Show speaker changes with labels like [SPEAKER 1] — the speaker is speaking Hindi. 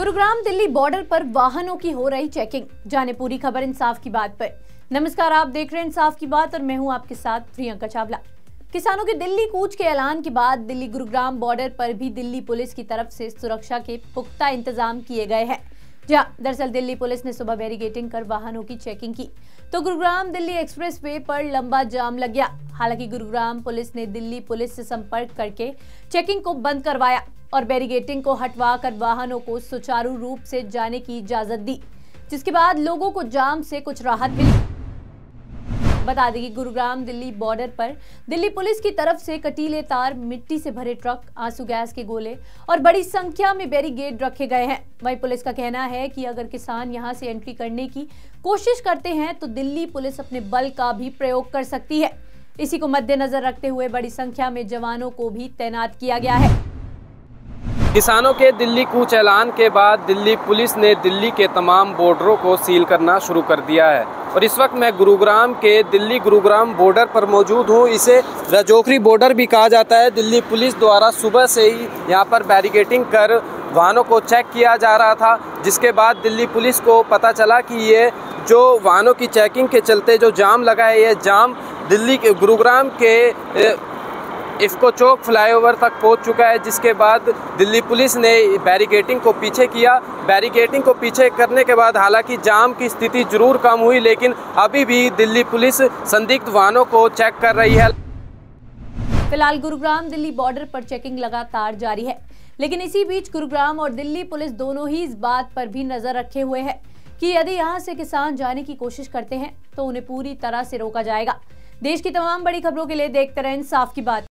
[SPEAKER 1] गुरुग्राम दिल्ली बॉर्डर पर वाहनों की हो रही चेकिंग। जाने पूरी खबर इंसाफ की बात पर। नमस्कार, आप देख रहे हैं इंसाफ की बात और मैं हूं आपके साथ प्रियंका चावला। किसानों के दिल्ली कूच के ऐलान के बाद दिल्ली गुरुग्राम बॉर्डर पर भी दिल्ली पुलिस की तरफ से सुरक्षा के पुख्ता इंतजाम किए गए हैं। दरअसल दिल्ली पुलिस ने सुबह बैरिकेडिंग कर वाहनों की चेकिंग की तो गुरुग्राम दिल्ली एक्सप्रेस वे पर लंबा जाम लग गया। हालांकि गुरुग्राम पुलिस ने दिल्ली पुलिस से संपर्क करके चेकिंग को बंद करवाया और बैरिकेडिंग को हटवा कर वाहनों को सुचारू रूप से जाने की इजाजत दी, जिसके बाद लोगों को जाम से कुछ राहत मिली। बता दें कि गुरुग्राम दिल्ली बॉर्डर पर दिल्ली पुलिस की तरफ से कटीले तार, मिट्टी से भरे ट्रक, आंसू गैस के गोले और बड़ी संख्या में बैरिकेड रखे गए हैं। वहीं पुलिस का कहना है कि अगर किसान यहां से एंट्री करने की कोशिश करते हैं तो दिल्ली पुलिस अपने बल का भी प्रयोग कर सकती है। इसी को मद्देनजर रखते हुए बड़ी संख्या में जवानों को भी तैनात किया गया है।
[SPEAKER 2] किसानों के दिल्ली कूच ऐलान के बाद दिल्ली पुलिस ने दिल्ली के तमाम बॉर्डरों को सील करना शुरू कर दिया है और इस वक्त मैं गुरुग्राम के दिल्ली गुरुग्राम बॉर्डर पर मौजूद हूँ। इसे राजौरी बॉर्डर भी कहा जाता है। दिल्ली पुलिस द्वारा सुबह से ही यहाँ पर बैरिकेडिंग कर वाहनों को चेक किया जा रहा था, जिसके बाद दिल्ली पुलिस को पता चला कि ये जो वाहनों की चेकिंग के चलते जो जाम लगा है, ये जाम दिल्ली के गुरुग्राम के इफ्को चौक फ्लाईओवर तक पहुंच चुका है। जिसके बाद दिल्ली पुलिस ने बैरिकेडिंग को पीछे किया। बैरिकेडिंग को पीछे करने के बाद हालांकि जाम की स्थिति जरूर कम हुई, लेकिन अभी भी दिल्ली पुलिस संदिग्ध वाहनों को चेक कर रही है।
[SPEAKER 1] फिलहाल गुरुग्राम दिल्ली बॉर्डर पर चेकिंग लगातार जारी है, लेकिन इसी बीच गुरुग्राम और दिल्ली पुलिस दोनों ही इस बात पर भी नजर रखे हुए है कि यदि यहाँ से किसान जाने की कोशिश करते हैं तो उन्हें पूरी तरह से रोका जाएगा। देश की तमाम बड़ी खबरों के लिए देखते रहें इंसाफ की बात।